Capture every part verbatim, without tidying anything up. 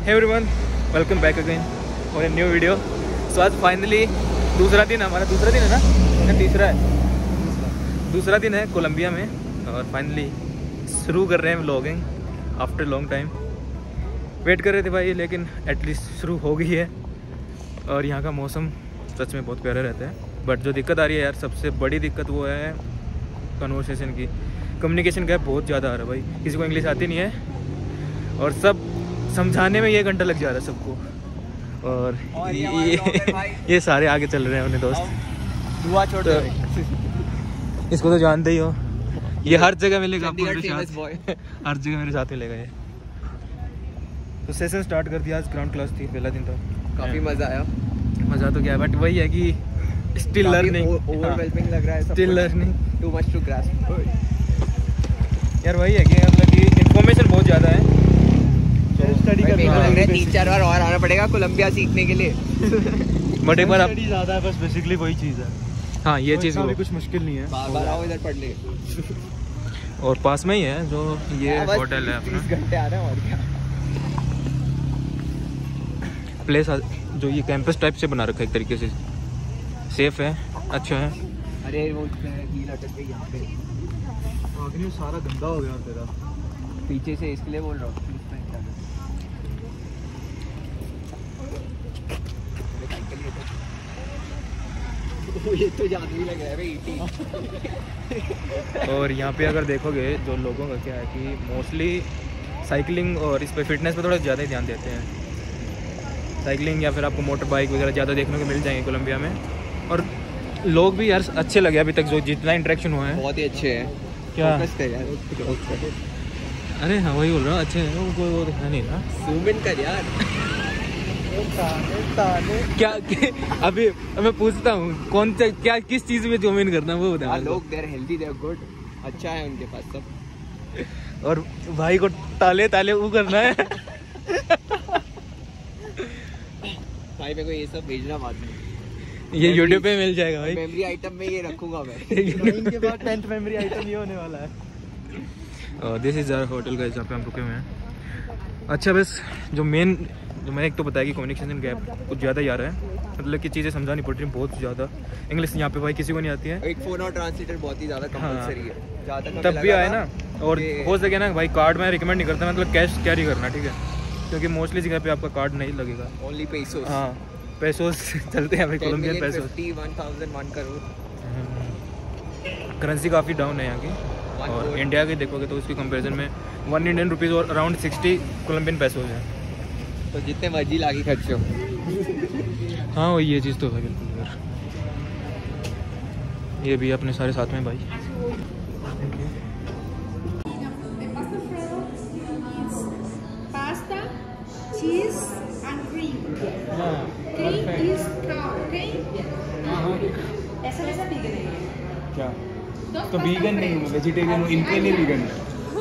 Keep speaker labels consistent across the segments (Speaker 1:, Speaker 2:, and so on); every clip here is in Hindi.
Speaker 1: हे एवरीवन, वेलकम बैक अगेन और ए न्यू वीडियो। सो आज फाइनली दूसरा दिन हमारा दूसरा दिन है ना ना तीसरा है दूसरा दिन है कोलंबिया में और फाइनली शुरू कर रहे हैं vlogging after long time. Wait कर रहे थे भाई, लेकिन एटलीस्ट शुरू हो गई है। और यहाँ का मौसम सच में बहुत प्यारा रहता है। बट जो दिक्कत आ रही है यार, सबसे बड़ी दिक्कत वो है कन्वर्सेशन की। कम्युनिकेशन गैप बहुत ज़्यादा आ रहा है भाई, किसी को इंग्लिश आती नहीं है और सब समझाने में ये घंटा लग जा रहा है सबको। और, और ये, ये, ये सारे आगे चल रहे हैं अपने दोस्त। दुआ छोड़ तो, इसको तो जानते ही हो, ये हर जगह मिलेगा आपको मेरे साथ, हर जगह मेरे साथ मिलेगा ये। तो सेशन स्टार्ट कर दिया, आज ग्राउंड क्लास थी, पहला दिन था।
Speaker 2: काफ़ी मज़ा आया।
Speaker 1: मज़ा तो क्या है, बट वही है कि स्टिल लर्निंग,
Speaker 2: ओवरवेलमिंग लग रहा है,
Speaker 1: still learning,
Speaker 2: too much to grasp.
Speaker 1: यार वही है कि मतलब कि इन्फॉर्मेशन बहुत ज़्यादा है, तो स्टडी करना
Speaker 2: लग रहा है तीन चार बार और आना पड़ेगा कोलंबिया सीखने के लिए।
Speaker 1: बट एक बार आप
Speaker 3: ज़्यादा है, बस बेसिकली वही चीज़ है।
Speaker 1: हाँ, ये चीज़
Speaker 3: भी कुछ मुश्किल नहीं है,
Speaker 2: बार बार आओ इधर पढ़ ले।
Speaker 1: और पास में ही है जो ये होटल है अपना।
Speaker 2: तीस घंटे आ रहे हैं और क्या।
Speaker 1: प्लेस जो ये कैंपस टाइप से बना रखा है एक तरीके से, सेफ है, अच्छा है।
Speaker 2: अरे वो कील अटक गई यहाँ पे,
Speaker 3: आगे सारा गंदा हो गया तेरा
Speaker 2: पीछे से, इसके लिए बोल रहा हूँ। ये तो जादू ही लग रहा है भाई।
Speaker 1: और यहाँ पे अगर देखोगे जो लोगों का क्या है कि मोस्टली साइकिलिंग और इस पे फिटनेस पे थोड़ा ज़्यादा ही ध्यान देते हैं। साइकिलिंग या फिर आपको मोटर बाइक वगैरह ज़्यादा देखने को मिल जाएंगे कोलंबिया में। और लोग भी यार अच्छे लगे अभी तक, जो जितना इंटरेक्शन हुआ है
Speaker 2: बहुत ही अच्छे हैं।
Speaker 1: क्या
Speaker 2: यार?
Speaker 1: अरे हाँ वही बोल रहा हूँ, अच्छे हैं वो, कोई वो दिखा नहीं ना।
Speaker 2: जूम इन कर यार।
Speaker 1: क्या, क्या अभी मैं पूछता हूँ कौन सा क्या किस चीज़ में जूम इन करना है वो बता।
Speaker 2: लोग देर हेल्दी, देर गुड, अच्छा है उनके पास सब।
Speaker 1: और भाई को ताले ताले वो करना है।
Speaker 2: भाई मेरे को ये सब भेजना बाद में,
Speaker 1: ये यूट्यूब पे मिल जाएगा भाई।
Speaker 2: मेमोरी आइटम में ये रखूंगा मैं।
Speaker 3: इनके बाद टेंथ मेमोरी आइटम ये होने वाला है।
Speaker 1: दिस इज आवर होटल का, जहाँ पे हम रुके हुए हैं। अच्छा, बस जो मेन जो मैंने एक तो बताया कि कम्युनिकेशन गैप कुछ ज़्यादा ही आ रहा है, मतलब कि चीज़ें समझानी पड़ रही हैं बहुत ज़्यादा। इंग्लिश यहाँ पे भाई किसी को नहीं आती है।
Speaker 2: एक फोन और ट्रांसलेटर बहुत ही ज़्यादा कंपलसरी है, जहाँ तक
Speaker 1: तब भी आए ना। और हो सके ना भाई, कार्ड मैं रिकमेंड नहीं करता, मतलब कैश कैरी करना, ठीक है, क्योंकि मोस्टली जगह पे आपका कार्ड नहीं लगेगा।
Speaker 2: ओनली पैसों।
Speaker 1: हाँ, पैसों चलते हैं भाई कोलंबियन पैसों।
Speaker 2: वन करोड़
Speaker 1: करेंसी काफ़ी डाउन है यहाँ की। और इंडिया के देखोगे तो उसकी कंपैरिजन में वन इंडियन रुपीज़ और अराउंड सिक्सटी कोलंबियन पैसों हैं।
Speaker 2: तो जितने मर्जी लागी खर्चे हो।
Speaker 1: हाँ वही, ये चीज़ तो है बिल्कुल यार। ये भी अपने सारे साथ में भाई।
Speaker 4: Pasta, cheese and cream. Cream is cow, okay? ऐसा वैसा vegan है
Speaker 3: क्या? तो वीगन नहीं हूँ, वेजिटेरियन हूँ, इनके लिए वीगन है।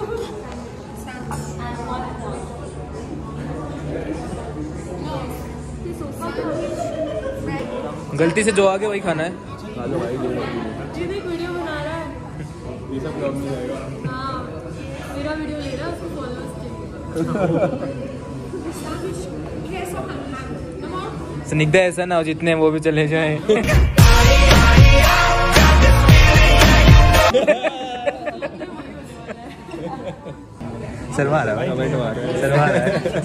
Speaker 1: गलती से जो आगे वही खाना है।
Speaker 3: हेलो भाई,
Speaker 4: वीडियो बना रहा है,
Speaker 3: ये सब ब्लॉग में जाएगा।
Speaker 4: हाँ मेरा वीडियो ले रहा है, उसको फॉलोअर्स चाहिए।
Speaker 1: स्निग्धा ऐसा ना हो जितने वो भी चले जाएं। शर्मा रहा है भाई, शर्मा रहा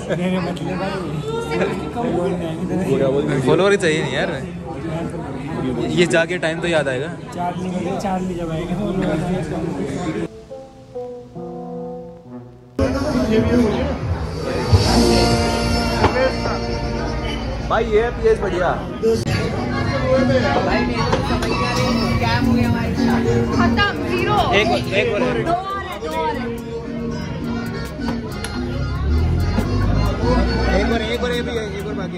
Speaker 1: है। फॉलोअर ही चाहिए नहीं यार, ये जाके टाइम तो याद आएगा।
Speaker 3: भाई ये पीएस बढ़िया।
Speaker 2: भाई मेरे को समझ नहीं आ रही क्या हो गया हमारे साथ।
Speaker 4: खत्म, जीरो।
Speaker 1: एक एक और है।
Speaker 4: दो और है, दो और है।
Speaker 1: एक और एक और ये भी है, एक और बाकी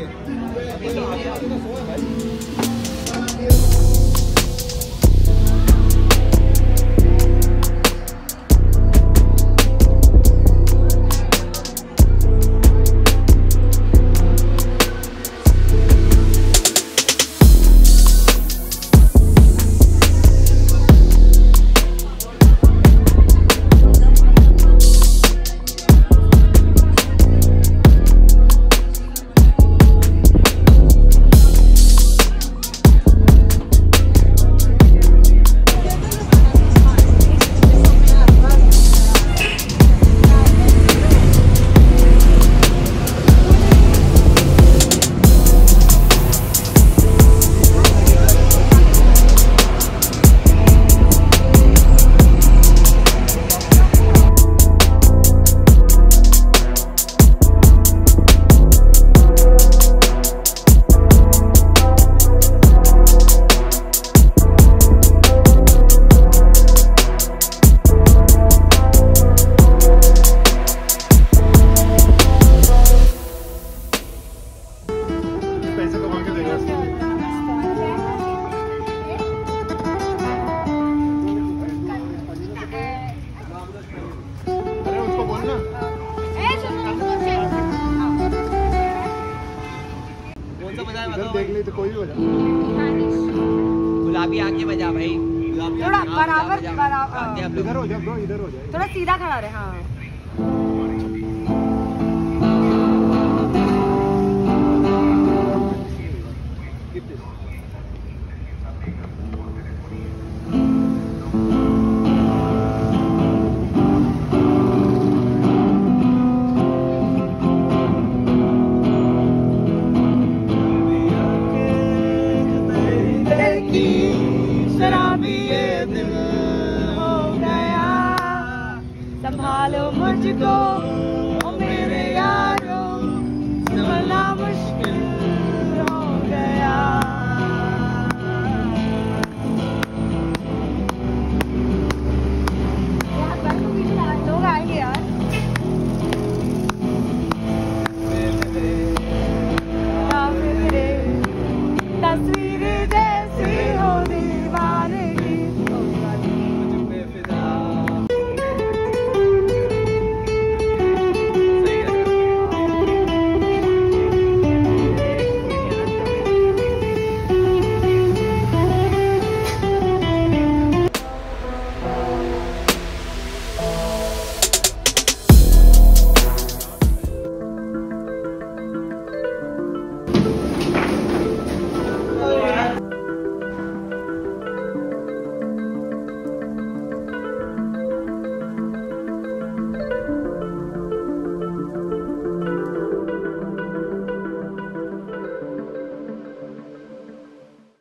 Speaker 1: है।
Speaker 5: देख ली तो कोई भी हो जाए।
Speaker 2: गुलाबी आंखें बजा भाई, गुलाबी
Speaker 6: थोड़ा
Speaker 2: आंखें
Speaker 6: बराबर
Speaker 2: बजा।
Speaker 6: बराबर
Speaker 2: आगे आप लोग।
Speaker 5: इधर हो जाओ ब्रो, इधर हो जाए।
Speaker 6: थोड़ा सीधा खड़ा रहे। हाँ संभालो मुझको